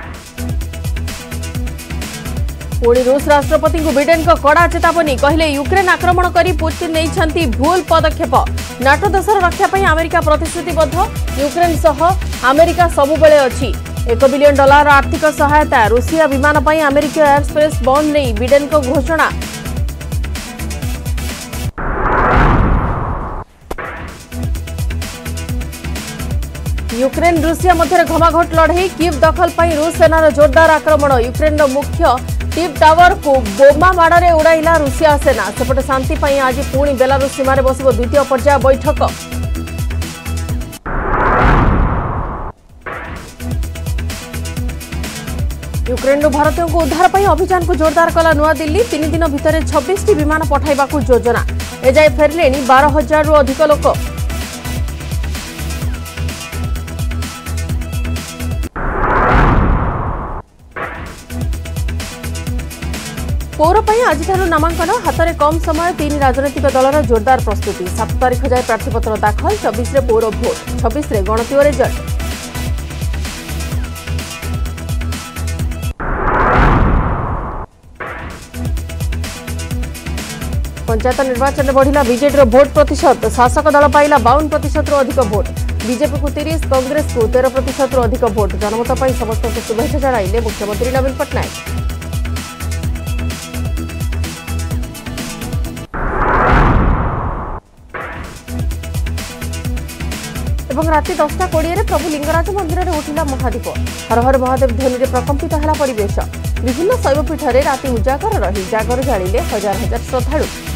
पुणी रूस राष्ट्रपति को बिडेन को कड़ा चेतावनी कहले यूक्रेन आक्रमण करी पुतिन नहीं भूल पदक्षेप नाटो देशर रक्षा पाई अमेरिका प्रतिश्रुतिबद्ध यूक्रेन सह अमेरिका सबुबले अछि $1 बिलियन आर्थिक सहायता रूसिया विमान पाई अमेरिका एयर स्पेस बंद नहीं बिडेन को घोषणा। यूक्रेन रूसिया मध्य घमाघोट लड़ई कीव दखल पाई रूस सेनार जोरदार आक्रमण यूक्रेन मुख्य टीप टावर को बोमा माड़े उड़ाइला रूसिया सेना सेपटे शांति पाई आज पुणी बेलारूस सीमार बस द्वितीय पर्याय बैठक। यूक्रेन भारतीयों को उद्धार पाई अभियान को जोरदार कला नुआ दिल्ली 3 दिन भितर 26 विमान पठाइबा योजना एजाए फेरले 12,000 रु अधिक लोक। पौर आज नामांकन हाथ में कम समय 3 राजनैतिक दलर जोरदार प्रस्तुति 7 तारीख जाए प्रार्थीपत्र दाखल 24 रे पौर भोट 26 रे गणति और रिजल्ट। पंचायत निर्वाचन में बढ़िला बीजेडी भोट प्रतिशत शासक दल पाइला 52% अधिक भोट बीजेपी को 30 कांग्रेस को 13% अधिक भोट जनमत पर समस्त को शुभेच्छा जणाइले मुख्यमंत्री नवीन पट्टनायक। राति 10:20 प्रभु लिंगराज मंदिर में उठिला महादीप हर हर महादेव ध्वनि प्रकंपित है परिवेश विभिन्न शैवपीठ में राति उजागर रही जागर जालिले हजार हजार श्रद्धालु।